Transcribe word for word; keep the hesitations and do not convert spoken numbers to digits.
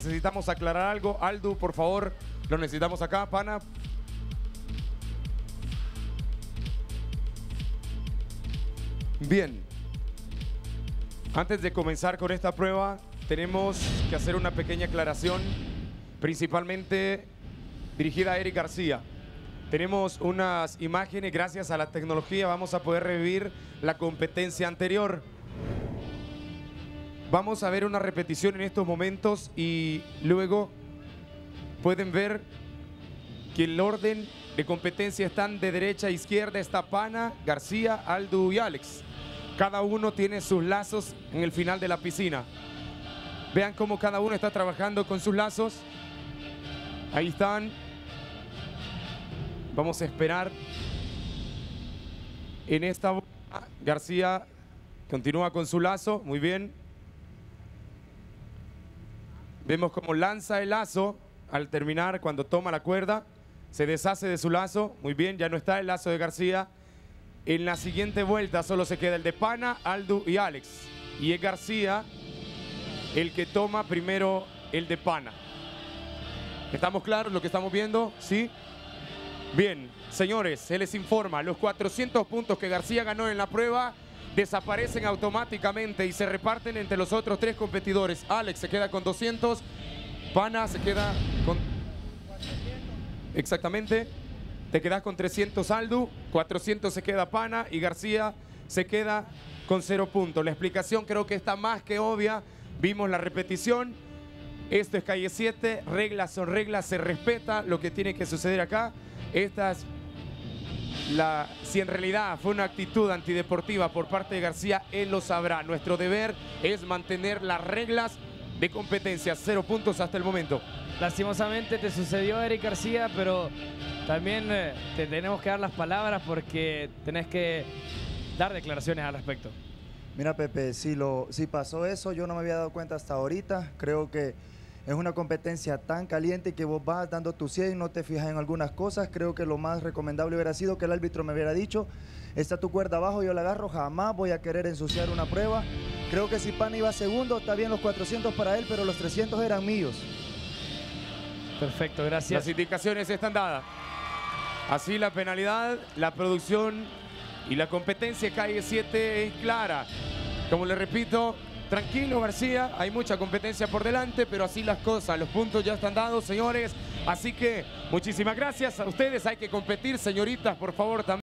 Necesitamos aclarar algo. Aldo, por favor, lo necesitamos acá, pana. Bien. Antes de comenzar con esta prueba, tenemos que hacer una pequeña aclaración, principalmente dirigida a Eric García. Tenemos unas imágenes, gracias a la tecnología vamos a poder revivir la competencia anterior. Vamos a ver una repetición en estos momentos y luego pueden ver que el orden de competencia están de derecha a izquierda, está Pana, García, Aldo y Alex. Cada uno tiene sus lazos en el final de la piscina. Vean cómo cada uno está trabajando con sus lazos. Ahí están. Vamos a esperar. En esta García continúa con su lazo, muy bien. Vemos cómo lanza el lazo al terminar, cuando toma la cuerda, se deshace de su lazo, muy bien, ya no está el lazo de García. En la siguiente vuelta solo se queda el de Pana, Aldo y Alex. Y es García el que toma primero el de Pana. ¿Estamos claros lo que estamos viendo? ¿Sí? Bien, señores, se les informa, los cuatrocientos puntos que García ganó en la prueba desaparecen automáticamente y se reparten entre los otros tres competidores. Alex se queda con doscientos, Pana se queda con... Exactamente, te quedas con trescientos Aldo, cuatrocientos se queda Pana y García se queda con cero puntos. La explicación creo que está más que obvia, vimos la repetición. Esto es Calle siete, reglas son reglas, se respeta lo que tiene que suceder acá. Esta es la, si en realidad fue una actitud antideportiva por parte de García, él lo sabrá. Nuestro deber es mantener las reglas de competencia. Cero puntos hasta el momento. Lastimosamente te sucedió, Eric García, pero también eh, te tenemos que dar las palabras porque tenés que dar declaraciones al respecto. Mira, Pepe, si, lo, si pasó eso, yo no me había dado cuenta hasta ahorita. Creo que es una competencia tan caliente que vos vas dando tu cien y no te fijas en algunas cosas. Creo que lo más recomendable hubiera sido que el árbitro me hubiera dicho: está tu cuerda abajo, yo la agarro, jamás voy a querer ensuciar una prueba. Creo que si Pana iba segundo, está bien los cuatrocientos para él, pero los trescientos eran míos. Perfecto, gracias. Las indicaciones están dadas. Así la penalidad, la producción y la competencia Calle siete es clara. Como le repito, tranquilo García, hay mucha competencia por delante, pero así las cosas, los puntos ya están dados, señores. Así que muchísimas gracias a ustedes, hay que competir, señoritas, por favor, también.